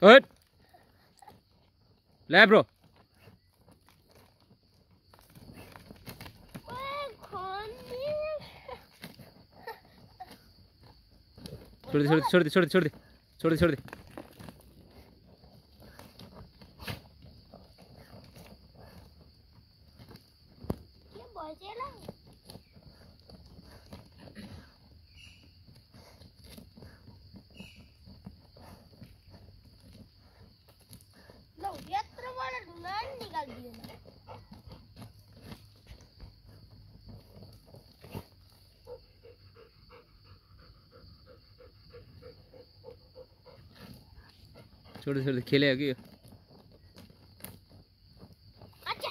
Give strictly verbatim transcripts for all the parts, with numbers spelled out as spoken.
hot लैब्रो छोड़ they छोड़ they छोड़ दे छोड़ दे छोड़ दे छोड़ दे निकाल दिए ना छोड़ दे छोड़ दे खेले कि अच्छा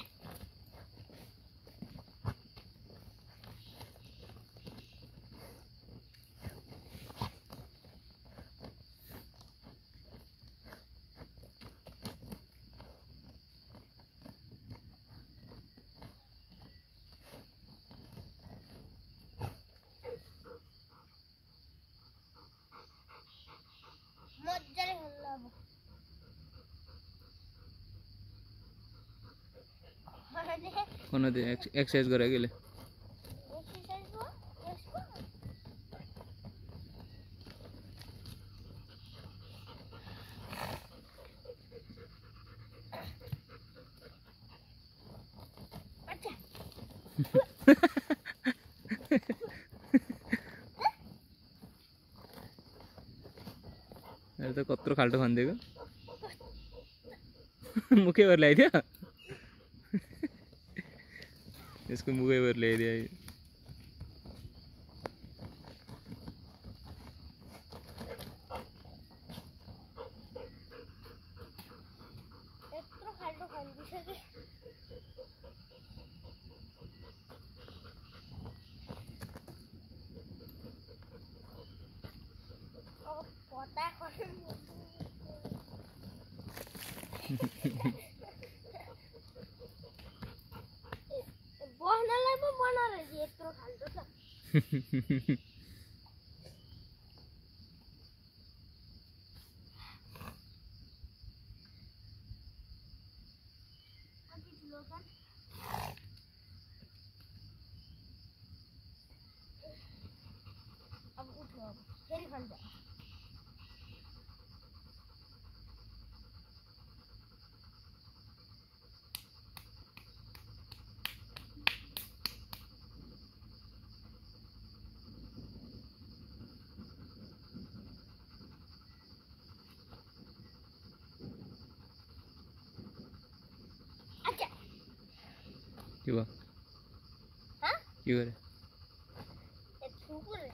मजाले होला अब कोन दे एक्सरसाइज गरे गेले एक्सरसाइज हो यसको अच्छा अरे तो कत्रो खाल्टो खान्देको मुखे भर ल्याइदियो यसको मुखै भर ल्याइदियो यत्रो खाल्टो खान्दिसके अब पता गर्नु बस्नलाई पो बनाएर यत्रो खाल्टो छ कति ठुलो छ अब उठ्यो अब फेरि खान्छ के भयो हाँ के गरे